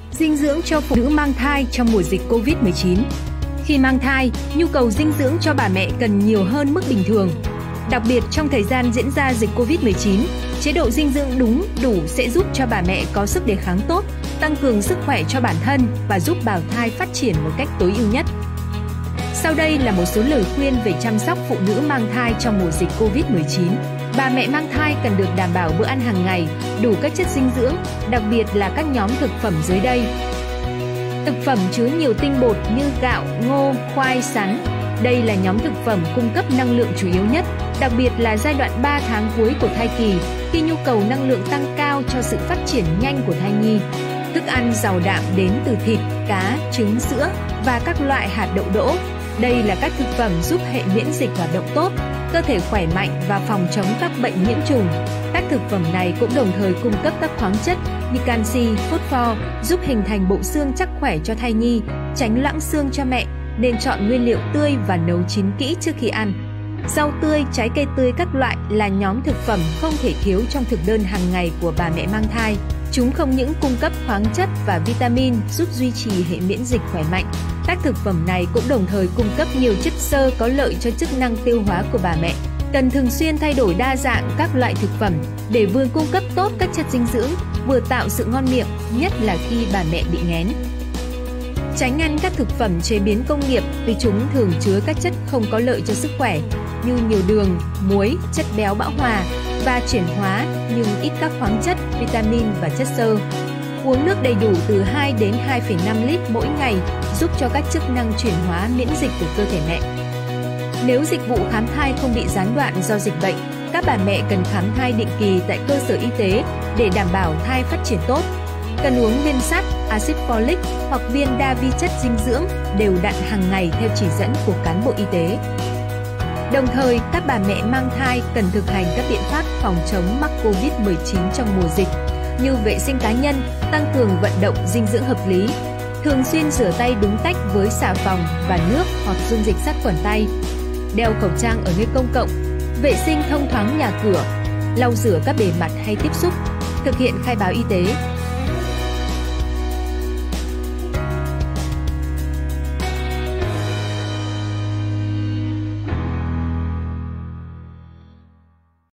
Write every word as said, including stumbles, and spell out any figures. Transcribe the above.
Dinh dưỡng cho phụ nữ mang thai trong mùa dịch Covid mười chín. Khi mang thai, nhu cầu dinh dưỡng cho bà mẹ cần nhiều hơn mức bình thường. Đặc biệt trong thời gian diễn ra dịch Covid mười chín, chế độ dinh dưỡng đúng, đủ sẽ giúp cho bà mẹ có sức đề kháng tốt, tăng cường sức khỏe cho bản thân và giúp bào thai phát triển một cách tối ưu nhất. Sau đây là một số lời khuyên về chăm sóc phụ nữ mang thai trong mùa dịch Covid mười chín. Bà mẹ mang thai cần được đảm bảo bữa ăn hàng ngày, đủ các chất dinh dưỡng, đặc biệt là các nhóm thực phẩm dưới đây. Thực phẩm chứa nhiều tinh bột như gạo, ngô, khoai, sắn. Đây là nhóm thực phẩm cung cấp năng lượng chủ yếu nhất, đặc biệt là giai đoạn ba tháng cuối của thai kỳ, khi nhu cầu năng lượng tăng cao cho sự phát triển nhanh của thai nhi. Thức ăn giàu đạm đến từ thịt, cá, trứng, sữa và các loại hạt đậu đỗ. Đây là các thực phẩm giúp hệ miễn dịch hoạt động tốt, cơ thể khỏe mạnh và phòng chống các bệnh nhiễm trùng. Các thực phẩm này cũng đồng thời cung cấp các khoáng chất như canxi, phosphor, giúp hình thành bộ xương chắc khỏe cho thai nhi, tránh loãng xương cho mẹ, nên chọn nguyên liệu tươi và nấu chín kỹ trước khi ăn. Rau tươi, trái cây tươi các loại là nhóm thực phẩm không thể thiếu trong thực đơn hàng ngày của bà mẹ mang thai. Chúng không những cung cấp khoáng chất và vitamin giúp duy trì hệ miễn dịch khỏe mạnh, các thực phẩm này cũng đồng thời cung cấp nhiều chất xơ có lợi cho chức năng tiêu hóa của bà mẹ. Cần thường xuyên thay đổi đa dạng các loại thực phẩm để vừa cung cấp tốt các chất dinh dưỡng, vừa tạo sự ngon miệng, nhất là khi bà mẹ bị nghén. Tránh ăn các thực phẩm chế biến công nghiệp vì chúng thường chứa các chất không có lợi cho sức khỏe như nhiều đường, muối, chất béo bão hòa và chuyển hóa nhưng ít các khoáng chất, vitamin và chất xơ. Uống nước đầy đủ từ hai đến hai phẩy năm lít mỗi ngày giúp cho các chức năng chuyển hóa miễn dịch của cơ thể mẹ. Nếu dịch vụ khám thai không bị gián đoạn do dịch bệnh, các bà mẹ cần khám thai định kỳ tại cơ sở y tế để đảm bảo thai phát triển tốt. Cần uống viên sắt, axit folic hoặc viên đa vi chất dinh dưỡng đều đặn hàng ngày theo chỉ dẫn của cán bộ y tế. Đồng thời, các bà mẹ mang thai cần thực hành các biện pháp phòng chống mắc Covid mười chín trong mùa dịch như vệ sinh cá nhân, tăng cường vận động dinh dưỡng hợp lý, thường xuyên rửa tay đúng cách với xà phòng và nước hoặc dung dịch sát khuẩn tay, đeo khẩu trang ở nơi công cộng, vệ sinh thông thoáng nhà cửa, lau rửa các bề mặt hay tiếp xúc, thực hiện khai báo y tế.